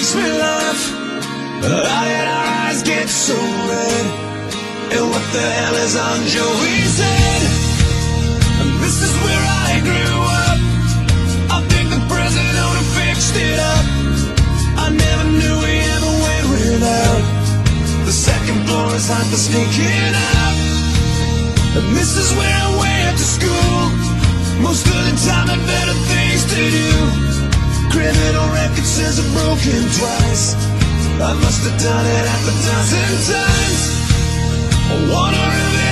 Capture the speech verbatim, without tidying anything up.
makes me laugh. How did our eyes get so red? And what the hell is on Joey's head? And this is where I grew up. I think the president who fixed it up. I never knew we ever went without. The second floor is hot for sneaking up. And this is where I went to school. Most of the time I had better things to do. Criminal record says I'm broken twice. I must have done it half a dozen times. I wanna revenge.